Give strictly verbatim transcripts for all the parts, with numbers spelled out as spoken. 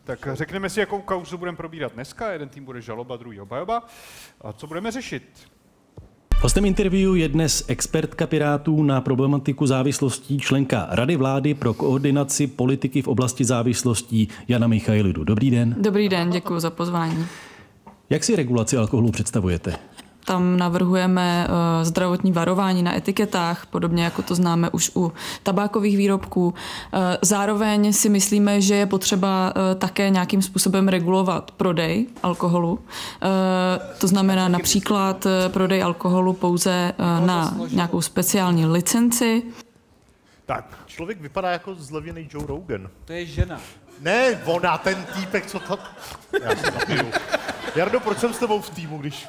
Tak řekneme si, jakou kauzu budeme probírat dneska. Jeden tým bude žaloba, druhý obhajoba. A co budeme řešit? Hostem interview je dnes expertka Pirátů na problematiku závislostí, členka Rady vlády pro koordinaci politiky v oblasti závislostí Jana Michailidu. Dobrý den. Dobrý den, děkuji za pozvání. Jak si regulaci alkoholu představujete? Tam navrhujeme uh, zdravotní varování na etiketách, podobně jako to známe už u tabákových výrobků. Uh, zároveň si myslíme, že je potřeba uh, také nějakým způsobem regulovat prodej alkoholu. Uh, to znamená například uh, prodej alkoholu pouze uh, na nějakou speciální licenci. Tak, člověk vypadá jako zlevěný Joe Rogan. To je žena. Ne, ona, ten týpek, co to... Já se napiju. Jardo, proč jsem s tebou v týmu, když...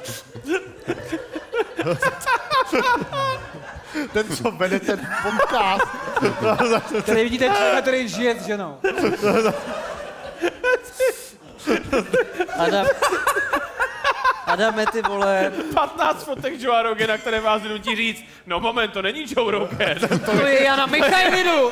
Ten, co vede ten podcast. Tady vidíte člověka, který žije s ženou. Adam, Adame, ty vole. patnáct fotek Joea Rogana, které vás nutí říct, no moment, to není Joe Rogan. To je Jana Michailidu.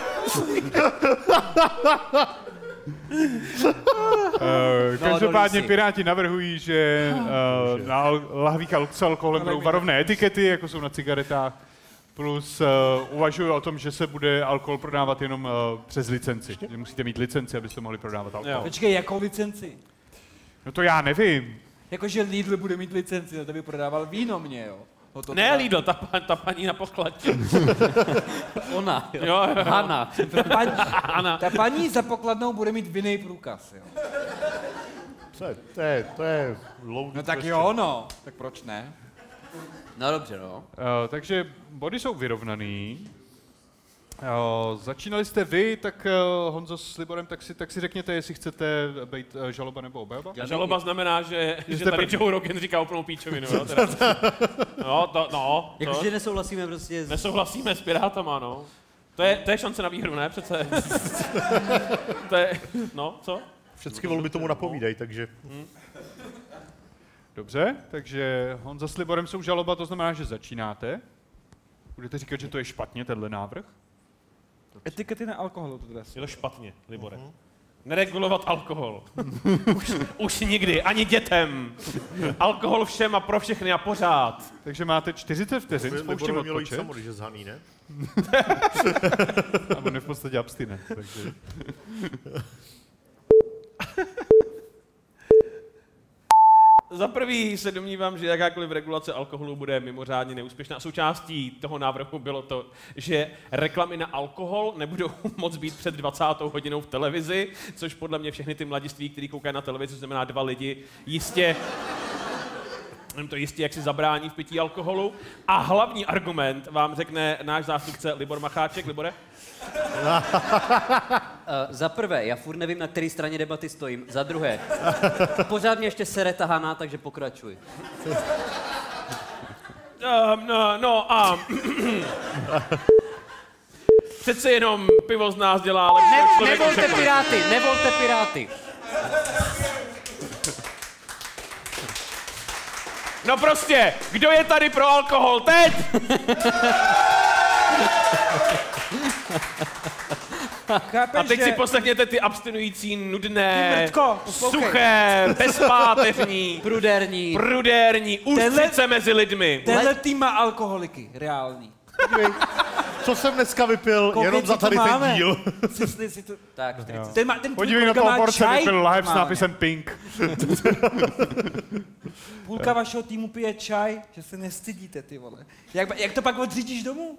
Uh, každopádně no, Piráti navrhují, že uh, na al- lahvích al- s alkoholem budou varovné etikety, jako jsou na cigaretách, plus uh, uvažují o tom, že se bude alkohol prodávat jenom uh, přes licenci. Že musíte mít licenci, abyste mohli prodávat alkohol. Jo. Počkej, jakou licenci? No to já nevím. Jakože Lidl bude mít licenci, no to by prodával víno mě, jo. No to Ne teda... Lidl, ta, ta paní na pokladě. Ona, jo. Jo, jo. Hana. Ta paní, Ana. ta paní za pokladnou bude mít vinný průkaz, jo. Co je, to je, to je loudý. No tak prostě. jo, no. Tak proč ne? No dobře, no. Uh, takže body jsou vyrovnaný. Uh, začínali jste vy, tak uh, Honzo s Liborem, tak si, tak si řekněte, jestli chcete být uh, žaloba nebo obhajoba. Žaloba znamená, že, že jste tady první. Joe Rogan říká úplnou píčovinu. Jo, teda. No, to, no, to. Jakože nesouhlasíme prostě s... Nesouhlasíme s Pirátama, no. To je, to je šance na výhru, ne? Přece. To je, no, co? Všechny volby tomu napovídají, takže... Hmm. Dobře, takže Honza s Liborem jsou žaloba, to znamená, že začínáte. Budete říkat, že to je špatně, tenhle návrh? Etikety na alkoholu to teda jsou. Je to špatně, Libore. Uh-huh. Neregulovat alkohol. už, už nikdy, ani dětem. Alkohol všem a pro všechny a pořád. Takže máte čtyřicet vteřin, spouštím Liborovi mělo jít odpočet. samo, když je zhaný, ne? A on je v podstatě abstinent, takže... Za prvý se domnívám, že jakákoliv regulace alkoholu bude mimořádně neúspěšná. Součástí toho návrhu bylo to, že reklamy na alkohol nebudou moc být před dvacátou hodinou v televizi, což podle mě všechny ty mladiství, kteří koukají na televizi, to znamená dva lidi, jistě jim to jistě jak si zabrání v pití alkoholu. A hlavní argument vám řekne náš zástupce Libor Macháček. Libore? Uh, za prvé, já furt nevím, na které straně debaty stojím. Za druhé, pořád mě ještě sere ta Hana, takže pokračuj. Um, no, no a... Přece jenom pivo z nás dělá lepší. Ne, nevolte Piráty, nevolte Piráty. No prostě, kdo je tady pro alkohol teď? Chápeš, A teď že... si poslechněte ty abstinující, nudné, Ty mrtko, poslouchej. suché, bezpáteřní, Pruderní. prudérní, ústřice Tenhle- mezi lidmi. Tenhle tým má alkoholiky, reální. Podívej, co jsem dneska vypil, Kolik jenom za si to tady ten máme? díl. Jestli si to... Tak, čtyřicet. Ten, má, ten tvůj Podívej na kolega toho má borce, čaj vypil lahev s normálně. nápisem Pink. Půlka vašeho týmu pije čaj, že se nestydíte, ty vole. Jak, jak to pak odřídíš domů?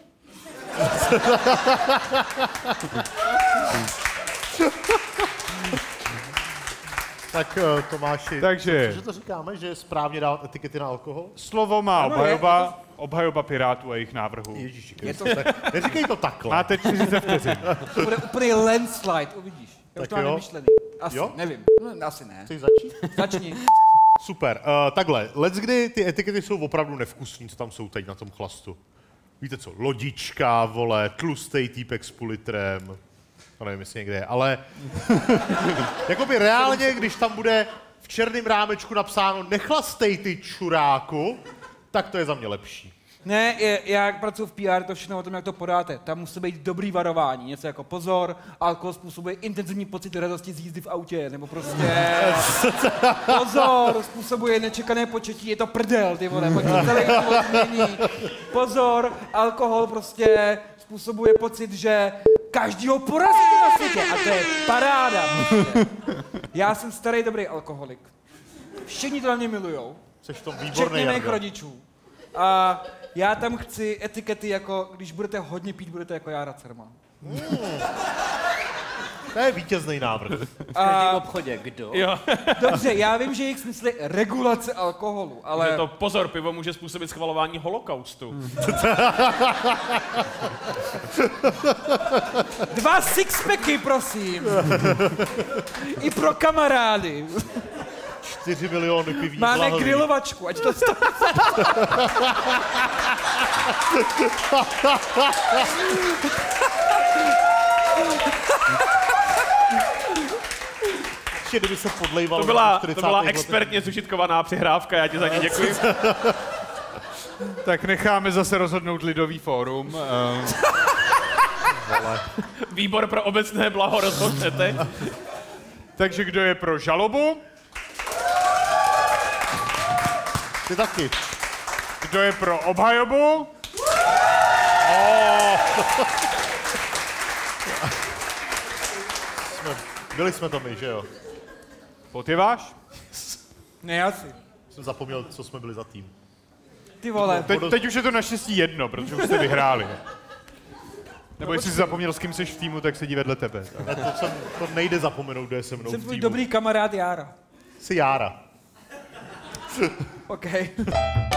Tak uh, Tomáši, Takže- cože to říkáme, že je správně dát etikety na alkohol? Slovo má Ano, je, obhajoba, obhajoba Pirátů a jejich návrhů. Ježíši Kriste, tak neříkej to takhle. Máte čtyřicet vteřin. To bude úplný landslide, uvidíš. Já Tak už to mám jo. vymyšlený. Asi, Jo? nevím. No, asi ne. Chceš začít? Začni. Super, uh, takhle, leckdy ty etikety jsou opravdu nevkusný, co tam jsou teď na tom chlastu. Víte co, lodička, vole, tlustej týpek s půl litrem, to nevím, jestli někde je, ale jakoby reálně, když tam bude v černém rámečku napsáno nechlastej ty čuráku, tak to je za mě lepší. Ne, je, já jak pracuji v P R, to všechno o tom, jak to podáte. Tam musí být dobrý varování, něco jako pozor, alkohol způsobuje intenzivní pocit radosti z jízdy v autě, nebo prostě pozor, způsobuje nečekané početí, je to prdel, ty vole, pak to celý život změní. Pozor, alkohol prostě způsobuje pocit, že každýho porazíte na světě a to je paráda. Prostě. Já jsem starý dobrý alkoholik. Všichni to na mě milujou. Jseš v tom výborný, včetně mých Jarda. rodičů. A já tam chci etikety jako, když budete hodně pít, budete jako Jára Cerman. Mm. To je vítězný návrh. V každém obchodě, kdo? Jo. Dobře, já vím, že jejich smysl je regulace alkoholu, ale... Že to pozor, pivo může způsobit schvalování holokaustu. Hmm. Dva sixpacky, prosím. I pro kamarády. Čtyři miliony piví. Máme blahový. grilovačku, ať to stojí. Ještě kdyby se podlejval. To byla, na to čtyřicátých byla letech. expertně zužitkovaná přihrávka, já ti za ní děkuji. Tak necháme zase rozhodnout Lidový fórum. Uh, Výbor pro obecné blaho rozhodne teď. takže kdo je pro žalobu? Ty taky. Kdo je pro obhajobu? Oh. jsme, byli jsme to my, že jo? Pot je váš? Ne, já si. Jsem zapomněl, co jsme byli za tým. Ty vole. Teď, teď už je to naštěstí jedno, protože už jste vyhráli. Nebo jestli jsi zapomněl, s kým jsi v týmu, tak sedí vedle tebe. Ne, to, jsem, to nejde zapomenout, kdo je se mnou Jsem v tvůj týmu. dobrý kamarád Jára. Jsi Jára. OK.